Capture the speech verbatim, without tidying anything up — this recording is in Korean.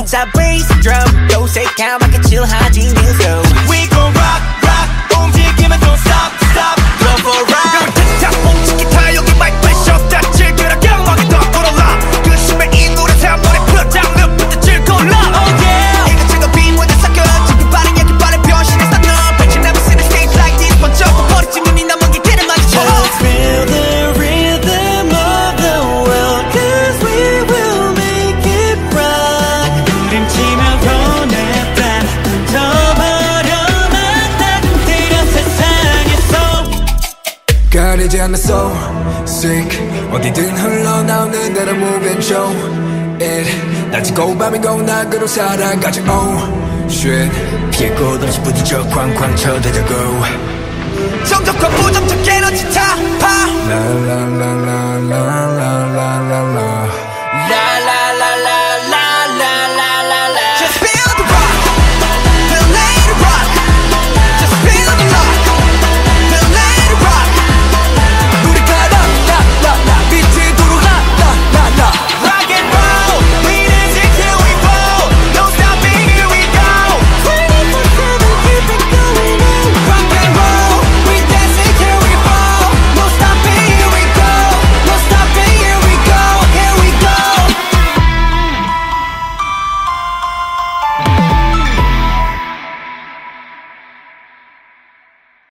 기타 베이스 드럼 또 새까맣게 칠하진 뉴소 We gon' rock rock 움직이면 don't stop stop Go for a ride 틱탁 뭉친 기타 여기 마이크 쉬었다 즐겨라 경험하게 더 걸어라 그 심해 이 노래 사물에 put down 늪부터 즐거울라 Oh yeah 이것저것 비문에 섞여 지금 빠른 얘기 빠른 변신했어 너 Bet you never seen a stage like this 번쩍 버리지 문이 남은 게 길을 막이쳐 Let's feel the rhythm of the world Cause we will make it right 우린 치며 보냈다 던져버려만 딱 때려 세상에서 가리지 않는 soul sick 어디든 흘러나오는 대로 moving show it 낮이고 밤이고 낙으로 살아가지 oh shit 피해 곳 없이 부딪혀 쾅쾅 쳐대자고 정적과 부정적 에너지 타파 La la la la la